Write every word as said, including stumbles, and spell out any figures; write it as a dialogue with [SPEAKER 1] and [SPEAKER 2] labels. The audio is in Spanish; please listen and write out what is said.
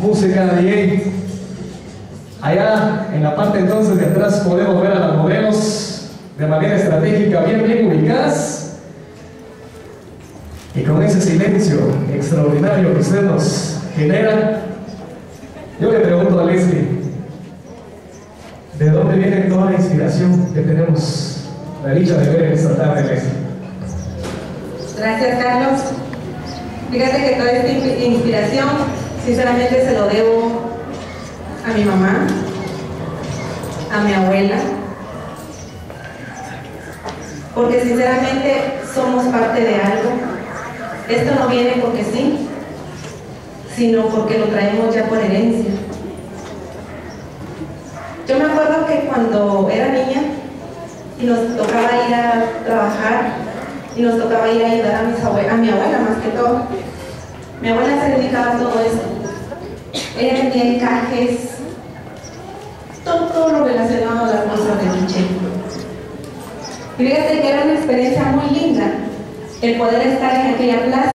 [SPEAKER 1] música D J. Allá en la parte entonces de atrás podemos ver a las modelos de manera estratégica, bien bien ubicadas, y con ese silencio extraordinario que usted nos genera. Yo le pregunto a Leslie, ¿de dónde viene toda la inspiración que tenemos la dicha de ver esta tarde, Leslie?
[SPEAKER 2] Gracias, Carlos. Fíjate que toda esta inspiración sinceramente se lo debo a mi mamá, a mi abuela, porque sinceramente somos parte de algo. Esto no viene porque sí, sino porque lo traemos ya por herencia. Yo me acuerdo que cuando era niña y nos tocaba ir a trabajar y nos tocaba ir a ayudar a, mis abue a mi abuela más que todo, mi abuela se dedicaba a todo eso. Ella vendía encajes, todo, todo lo relacionado a las cosas de Michelle. Y fíjate que era una experiencia muy linda el poder estar en aquella plaza.